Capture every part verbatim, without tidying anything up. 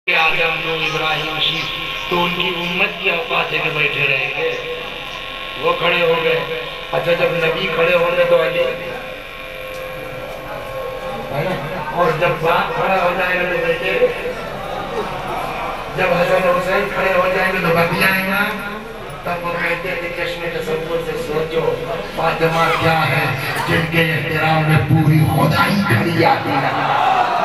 آدم نو ابراہیم chef تو ان کی امت کی اوقات لے کے بیٹھے رہیں گے. وہ کھڑے ہو گئے. اچھا جب نبی کھڑے ہونے تو علی اور جب باپ کھڑا ہو جائے گا تو بیٹے, جب حسن حسین کھڑے ہو جائیں گے تو بچ جائیں گا. تب وہ کہتے ہیں کہ چشم تصور سے سوچو فاطمہ کیا ہے جن کے احترام میں پوری خدائی کھڑی آتی ہے.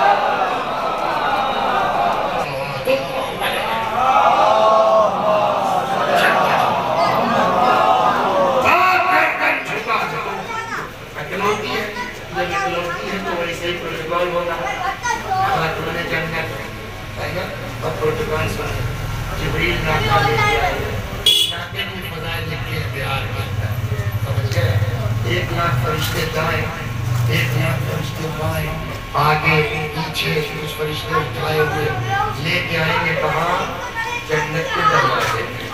پروٹوکال سنے جبریل ناکہ لے کے آئے ناکہ بھی فضائل لکھے ہیں بیار کے اندر سمجھ گئے. ایک لاکھ فرشتے دائیں, ایک لاکھ فرشتے بائیں, آگے پیچھے اس فرشتے اٹھائے ہوئے لے کے آئیں گے. کہاں؟ جنت کے دروازے میں.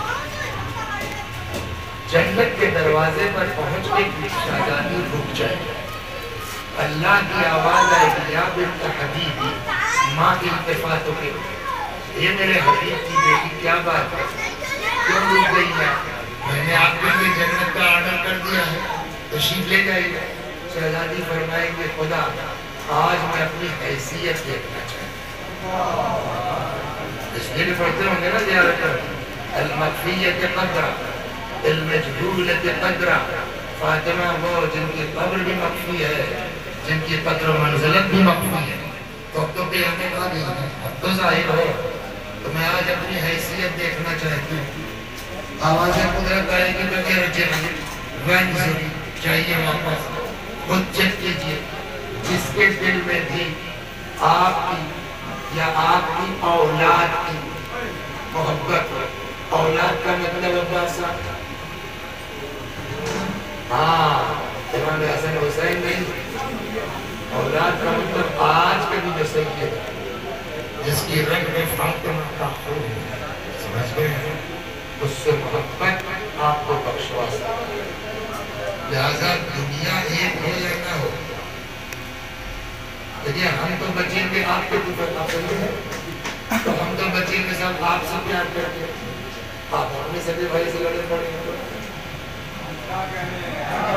جنت کے دروازے پر پہنچ کے شہزادی رک جائے. اللہ کی آواز آئے گی یا بنت حبیبی, ماں کی التفاتوں کے یہ میرے حبیب کی بیٹی کیا بات ہے, کیوں رک گئی ہے؟ میں نے آپ کے لیے جنت کا آرڈر کر دیا ہے, تشریف لے جائیے. شہزادی فرمائیں گے خدا آج میں اپنی حیثیت دیکھنا چاہتا ہوں. اس لیے بھی پڑھتے ہوں گے نا زیارت المخفیت قدرہ المجہولت قدرہ. فاطمہ وہ جن کی قبر بھی مخفی ہے, جن کی قدر و منزلت بھی مخفی ہے. تو اب تو قیامت آ گئی ہے, اب تو ظاہر ہو. تو میں آج اپنی حیثیت دیکھنا چاہتی ہوں. آواز قدرت آئے گی تو کہہ رہے ہیں وینزری چاہیے واپس. خود چیک کیجئے جس کے دل میں بھی آپ کی یا آپ کی اولاد کی محبت. اولاد کا مطلب عباس صاحب ہاں امام حسن حسین نہیں, اولاد کا مطلب آج کے بھی جو سید ہے جس کی رنگ میں فاطمہ کا خون ہے, سمجھ گئے ہیں, اس سے محبت آپ کو بخشوا سکتا. لہذا دنیا ایک ہو یا نہ ہو, لیکن ہم تو بچیں گے آپ کے اوپر نافذ ہے, تو ہم تو بچیں گے سب آپ سے پیار کرتے ہیں. آپ اپنے سبھی بھائی سے لڑے پڑیں گے.